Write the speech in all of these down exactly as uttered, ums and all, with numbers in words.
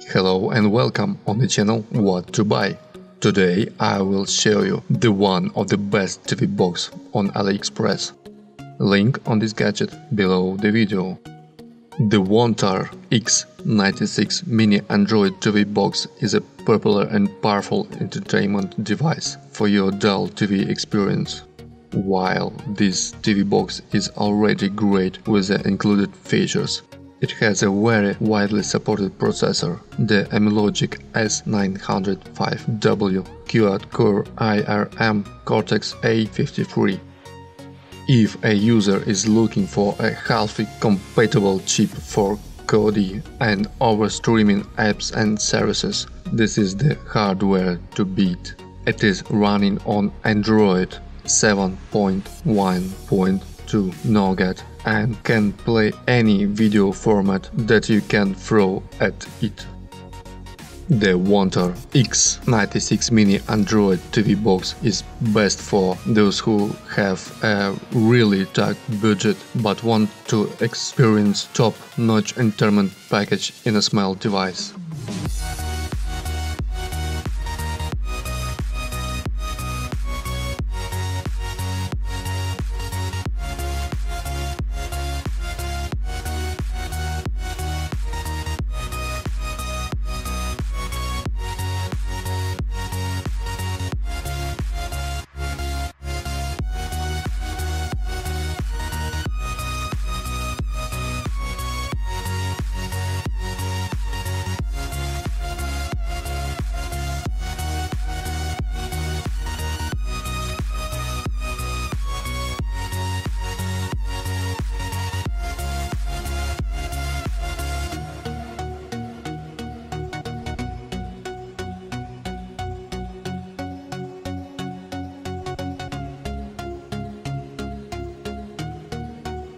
Hello and welcome on the channel What to Buy. Today I will show you the one of the best T V box on AliExpress. Link on this gadget below the video. The Wantar X ninety-six Mini Android T V box is a popular and powerful entertainment device for your dull T V experience. While this T V box is already great with the included features, it has a very widely supported processor, the Amlogic S nine oh five W quad-core I R M Cortex A fifty-three. If a user is looking for a healthy compatible chip for coding and over-streaming apps and services, this is the hardware to beat. It is running on Android seven point one point two Nougat and can play any video format that you can throw at it. The Wantar X ninety-six Mini Android T V box is best for those who have a really tight budget but want to experience top-notch entertainment package in a small device.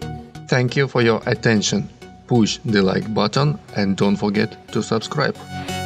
Thank you for your attention. Push the like button and don't forget to subscribe.